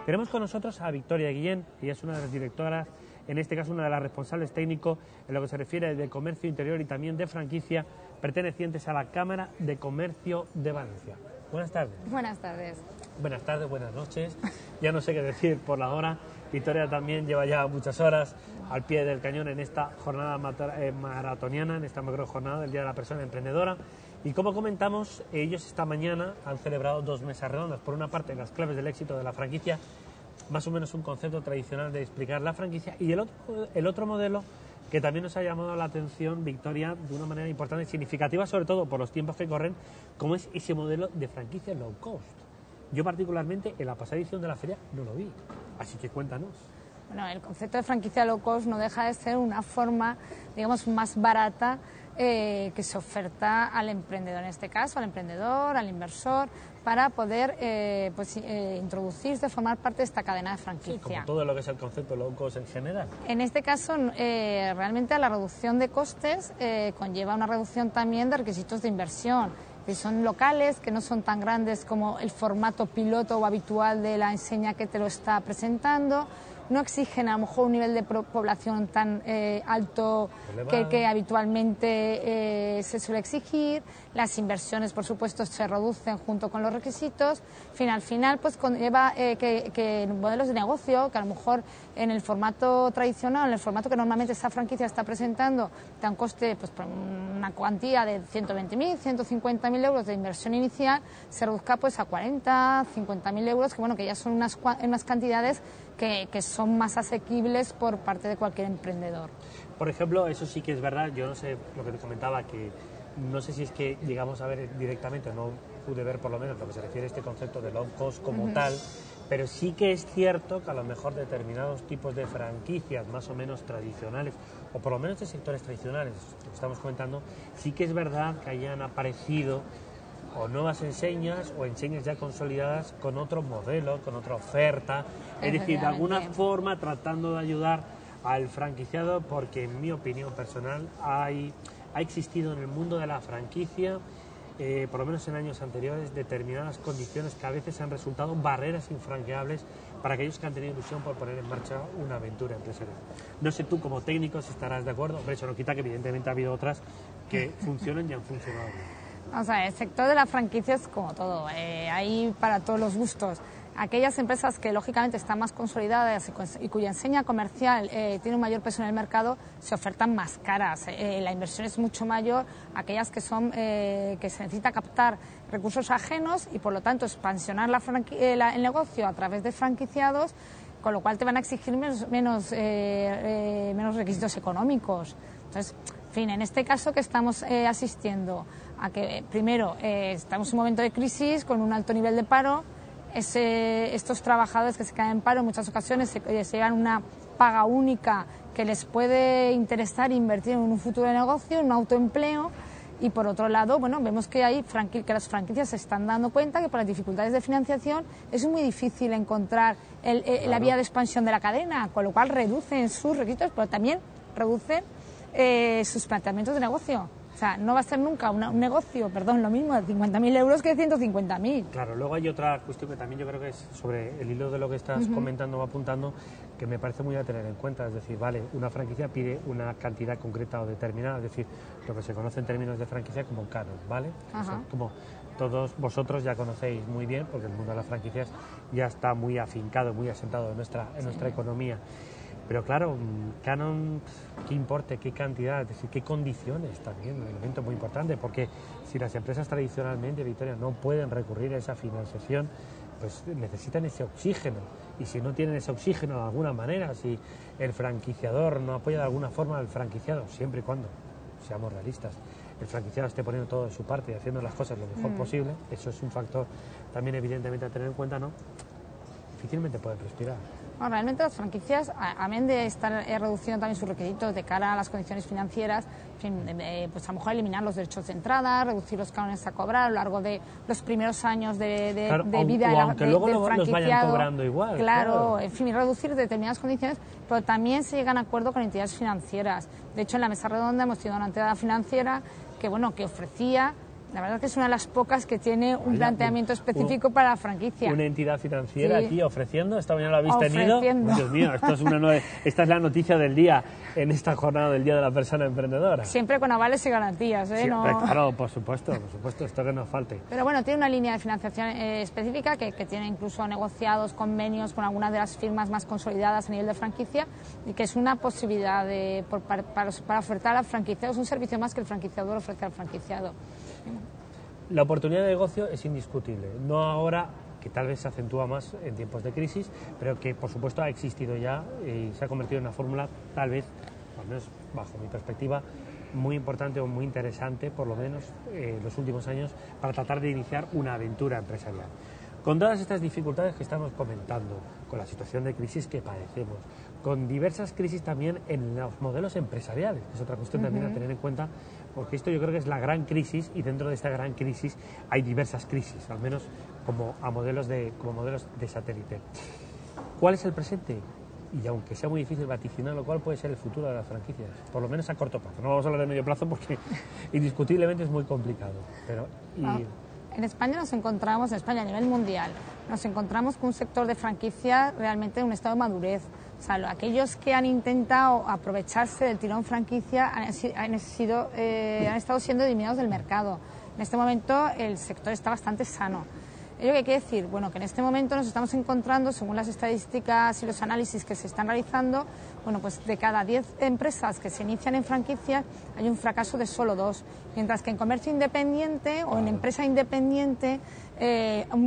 Tenemos con nosotros a Victoria Guillén, ella es una de las directoras, en este caso una de las responsables técnicos en lo que se refiere de comercio interior y también de franquicia, pertenecientes a la Cámara de Comercio de Valencia. Buenas tardes. Buenas tardes. Buenas tardes, buenas noches. Ya no sé qué decir por la hora. Victoria también lleva ya muchas horas al pie del cañón en esta jornada maratoniana, en esta macro jornada del Día de la Persona Emprendedora. Y como comentamos, ellos esta mañana han celebrado 2 mesas redondas. Por una parte, las claves del éxito de la franquicia, más o menos un concepto tradicional de explicar la franquicia, y el otro modelo que también nos ha llamado la atención, Victoria, de una manera importante y significativa, sobre todo por los tiempos que corren, como es ese modelo de franquicia low cost. Yo particularmente en la pasada edición de la feria no lo vi, así que cuéntanos. Bueno, el concepto de franquicia low cost no deja de ser una forma, digamos, más barata que se oferta al emprendedor, en este caso, al emprendedor, al inversor, para poder introducirse, formar parte de esta cadena de franquicia. Sí, como todo lo que es el concepto low cost en general. En este caso, realmente la reducción de costes conlleva una reducción también de requisitos de inversión, que son locales, que no son tan grandes como el formato piloto o habitual de la enseña que te lo está presentando. No exigen a lo mejor un nivel de población tan alto que habitualmente se suele exigir. Las inversiones, por supuesto, se reducen junto con los requisitos. Al final, pues conlleva que modelos de negocio, que a lo mejor en el formato tradicional, en el formato que normalmente esta franquicia está presentando, te da un coste, pues por una cuantía de 120.000, 150.000 euros de inversión inicial, se reduzca pues a 40, 50.000 euros, que bueno, que ya son unas cantidades que son más asequibles por parte de cualquier emprendedor. Por ejemplo, eso sí que es verdad, yo no sé lo que te comentaba, que no sé si es que llegamos a ver directamente, no pude ver por lo menos lo que se refiere a este concepto de low cost como tal, pero sí que es cierto que a lo mejor determinados tipos de franquicias más o menos tradicionales, o por lo menos de sectores tradicionales, lo que estamos comentando, sí que es verdad que hayan aparecido o nuevas enseñas o enseñas ya consolidadas con otro modelo, con otra oferta, es decir, de alguna forma tratando de ayudar al franquiciado, porque en mi opinión personal ha existido en el mundo de la franquicia, por lo menos en años anteriores, determinadas condiciones que a veces han resultado barreras infranqueables para aquellos que han tenido ilusión por poner en marcha una aventura empresarial. No sé tú como técnico si estarás de acuerdo, pero eso no quita que evidentemente ha habido otras que funcionan y han funcionado bien. O sea, el sector de la franquicia es como todo, hay para todos los gustos. Aquellas empresas que lógicamente están más consolidadas y cuya enseña comercial tiene un mayor peso en el mercado, se ofertan más caras. La inversión es mucho mayor, aquellas que se necesita captar recursos ajenos y por lo tanto expansionar el negocio a través de franquiciados, con lo cual te van a exigir menos requisitos económicos. Entonces, en fin, en este caso que estamos asistiendo a que, primero, estamos en un momento de crisis con un alto nivel de paro, estos trabajadores que se quedan en paro en muchas ocasiones se llevan una paga única que les puede interesar invertir en un futuro de negocio, en un autoempleo, y por otro lado, bueno, vemos que las franquicias se están dando cuenta que por las dificultades de financiación es muy difícil encontrar la vía de expansión de la cadena, con lo cual reducen sus requisitos, pero también reducen sus planteamientos de negocio. O sea, no va a ser nunca un negocio, lo mismo de 50.000 euros que de 150.000. Claro, luego hay otra cuestión que también yo creo que es sobre el hilo de lo que estás comentando o apuntando, que me parece muy a tener en cuenta. Es decir, vale, una franquicia pide una cantidad concreta o determinada, es decir, lo que se conoce en términos de franquicia como canon, ¿vale? Eso, como todos vosotros ya conocéis muy bien, porque el mundo de las franquicias ya está muy afincado, muy asentado en nuestra economía. Pero claro, canon, qué importe, qué cantidad, es decir, qué condiciones también, un elemento muy importante, porque si las empresas tradicionalmente, Victoria, no pueden recurrir a esa financiación, pues necesitan ese oxígeno, y si no tienen ese oxígeno de alguna manera, si el franquiciador no apoya de alguna forma al franquiciado, siempre y cuando, seamos realistas, el franquiciado esté poniendo todo de su parte y haciendo las cosas lo mejor posible, eso es un factor también evidentemente a tener en cuenta, ¿no? Difícilmente pueden respirar. Bueno, realmente las franquicias, amén de estar reduciendo también sus requisitos de cara a las condiciones financieras, pues a lo mejor eliminar los derechos de entrada, reducir los cánones a cobrar a lo largo de los primeros años de vida aunque luego los vayan cobrando igual. Claro, en fin, reducir determinadas condiciones, pero también se llegan a acuerdo con entidades financieras. De hecho, en la mesa redonda hemos tenido una entidad financiera que ofrecía La verdad es que es una de las pocas que tiene un planteamiento específico para la franquicia. Una entidad financiera Sí. aquí ofreciendo, esta mañana lo habéis tenido. Ofreciendo. Dios mío, esta es la noticia del día en esta jornada del Día de la Persona Emprendedora. Siempre con avales y garantías, ¿eh? Siempre, No... claro, por supuesto, esto que nos falte. Pero bueno, tiene una línea de financiación específica que tiene incluso negociados convenios con algunas de las firmas más consolidadas a nivel de franquicia y que es una posibilidad para ofertar al franquiciado. Es un servicio más que el franquiciador ofrece al franquiciado. La oportunidad de negocio es indiscutible, no ahora, que tal vez se acentúa más en tiempos de crisis, pero que por supuesto ha existido ya y se ha convertido en una fórmula tal vez, al menos bajo mi perspectiva, muy importante o muy interesante, por lo menos en los últimos años, para tratar de iniciar una aventura empresarial. Con todas estas dificultades que estamos comentando, con la situación de crisis que padecemos, con diversas crisis también en los modelos empresariales, que es otra cuestión también a tener en cuenta, porque esto yo creo que es la gran crisis y dentro de esta gran crisis hay diversas crisis, al menos como modelos de satélite. ¿Cuál es el presente? Y aunque sea muy difícil vaticinarlo, ¿cuál puede ser el futuro de las franquicias? Por lo menos a corto plazo. No vamos a hablar de medio plazo porque indiscutiblemente es muy complicado. Pero, En España nos encontramos, en España a nivel mundial, nos encontramos con un sector de franquicia realmente en un estado de madurez. O sea, aquellos que han intentado aprovecharse del tirón franquicia han estado siendo eliminados del mercado. En este momento el sector está bastante sano. ¿Ello qué quiere decir? Bueno, que en este momento nos estamos encontrando, según las estadísticas y los análisis que se están realizando, bueno, pues de cada 10 empresas que se inician en franquicia hay un fracaso de solo 2, mientras que en comercio independiente o en empresa independiente un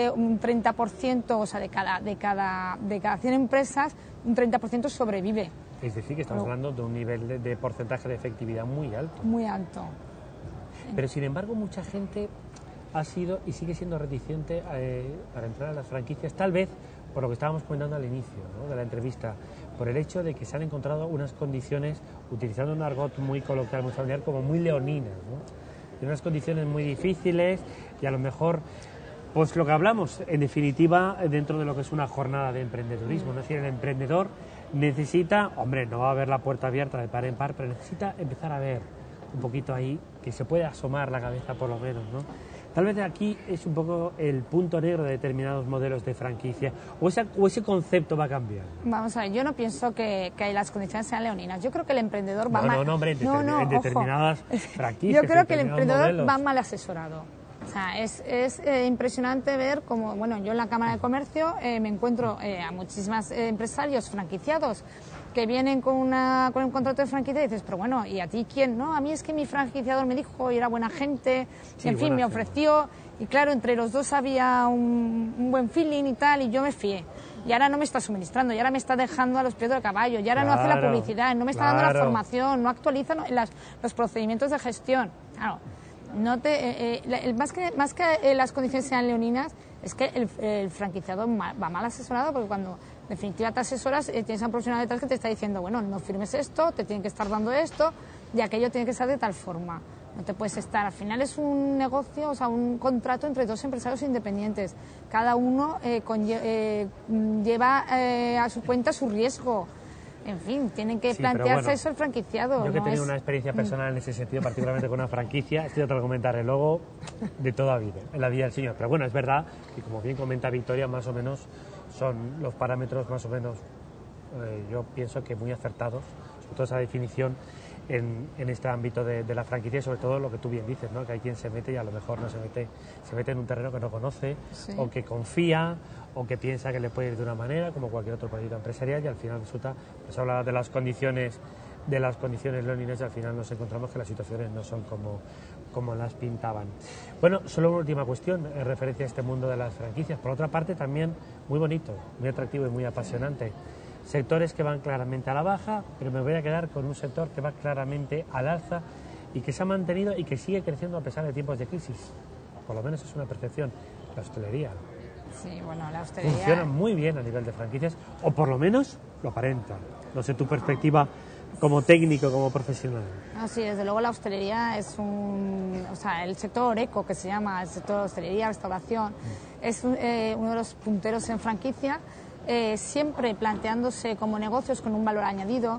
30%, o sea, de cada 100 empresas, un 30% sobrevive. Es decir, que estamos hablando de un nivel de porcentaje de efectividad muy alto. Muy alto. Pero sin embargo mucha gente ha sido y sigue siendo reticente para entrar a las franquicias, tal vez por lo que estábamos comentando al inicio, ¿no?, de la entrevista, por el hecho de que se han encontrado unas condiciones, utilizando un argot muy coloquial, muy familiar, como muy leoninas, ¿no?, y unas condiciones muy difíciles y a lo mejor, pues lo que hablamos, en definitiva, dentro de lo que es una jornada de emprendedurismo, ¿no? Es decir, el emprendedor necesita, hombre, no va a haber la puerta abierta de par en par, pero necesita empezar a ver un poquito ahí, que se puede asomar la cabeza por lo menos, ¿no? Tal vez de aquí es un poco el punto negro de determinados modelos de franquicia, o ese concepto va a cambiar. Vamos a ver, yo no pienso que las condiciones sean leoninas. Yo creo que el emprendedor va mal. No, hombre, en determinadas franquicias. Yo creo que el emprendedor va mal asesorado. O sea, es impresionante ver cómo, bueno, yo en la Cámara de Comercio me encuentro a muchísimos empresarios franquiciados que vienen con un contrato de franquicia y dices, pero bueno, ¿y a ti quién? No, a mí es que mi franquiciador me dijo y era buena gente, sí, y en fin, me ofreció, y claro, entre los dos había un buen feeling y tal, y yo me fié. Y ahora no me está suministrando, y ahora me está dejando a los pies del caballo, y ahora no hace la publicidad, no me está dando la formación, no actualiza los procedimientos de gestión. Claro, más que las condiciones sean leoninas, es que el franquiciador va mal asesorado, porque cuando en definitiva te asesoras, tienes a un profesional detrás que te está diciendo, bueno, no firmes esto, te tienen que estar dando esto, y aquello tiene que ser de tal forma. No te puedes estar, al final es un negocio, o sea, un contrato entre dos empresarios independientes. Cada uno lleva a su cuenta su riesgo. En fin, tienen que plantearse eso el franquiciado. Yo que he tenido una experiencia personal en ese sentido, particularmente con una franquicia, estoy tratando de comentar el logo de toda vida, en la vida del señor. Pero bueno, es verdad que, como bien comenta Victoria, más o menos son los parámetros más o menos, yo pienso que muy acertados, sobre todo esa definición en este ámbito de la franquicia y sobre todo lo que tú bien dices, ¿no?, que hay quien se mete y a lo mejor no se mete en un terreno que no conoce, sí, o que confía o que piensa que le puede ir de una manera como cualquier otro proyecto empresarial y al final resulta, pues habla de las condiciones leoninas y al final nos encontramos que las situaciones no son como las pintaban. Bueno, solo una última cuestión en referencia a este mundo de las franquicias. Por otra parte, también muy bonito, muy atractivo y muy apasionante. Sectores que van claramente a la baja, pero me voy a quedar con un sector que va claramente al alza y que se ha mantenido y que sigue creciendo a pesar de tiempos de crisis. Por lo menos es una percepción. La hostelería. Sí, bueno, la hostelería funciona muy bien a nivel de franquicias, o por lo menos lo aparenta. No sé tu perspectiva como técnico, como profesional. No, sí, desde luego la hostelería es el sector eco, que se llama, el sector de hostelería, restauración, es uno de los punteros en franquicia, siempre planteándose como negocios con un valor añadido,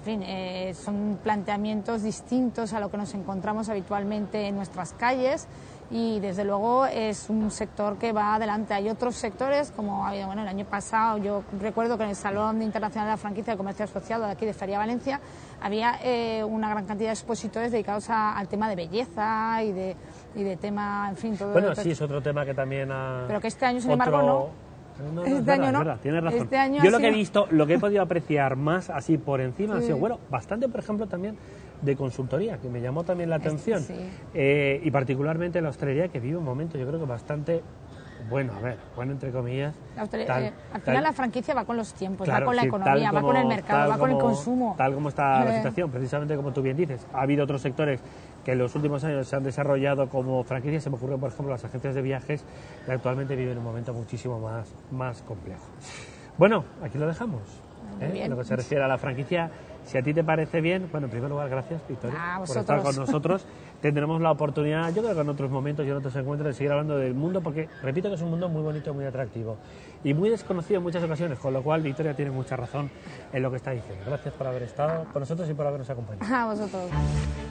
fin, son planteamientos distintos a lo que nos encontramos habitualmente en nuestras calles y desde luego es un sector que va adelante. Hay otros sectores, como ha habido, bueno, el año pasado yo recuerdo que en el Salón Internacional de la Franquicia de Comercio Asociado de aquí de Feria Valencia había una gran cantidad de expositores dedicados al tema de belleza y de tema, en fin, todo. Bueno, sí, es otro tema que también ha... Pero que este año, sin embargo, no. No, este año no. Es verdad, tienes razón. Este año yo lo que he visto, lo que he podido apreciar más así por encima, ha sido, bueno, bastante, por ejemplo, también de consultoría, que me llamó también la atención. Y particularmente la hostelería, que vive un momento, yo creo que bastante... Bueno, a ver, bueno, entre comillas. Al final la franquicia va con los tiempos, claro, va con la economía, va con el mercado, va con el consumo. Tal como está la situación, precisamente como tú bien dices. Ha habido otros sectores que en los últimos años se han desarrollado como franquicias. Se me ocurre, por ejemplo, las agencias de viajes, que actualmente viven un momento muchísimo más complejo. Bueno, aquí lo dejamos. En lo que se refiere a la franquicia, si a ti te parece bien, bueno, en primer lugar, gracias, Victoria, por estar con nosotros. Tendremos la oportunidad, yo creo que en otros momentos y en otros encuentros, de seguir hablando del mundo, porque repito que es un mundo muy bonito, muy atractivo y muy desconocido en muchas ocasiones, con lo cual Victoria tiene mucha razón en lo que está diciendo. Gracias por haber estado con nosotros y por habernos acompañado. A vosotros.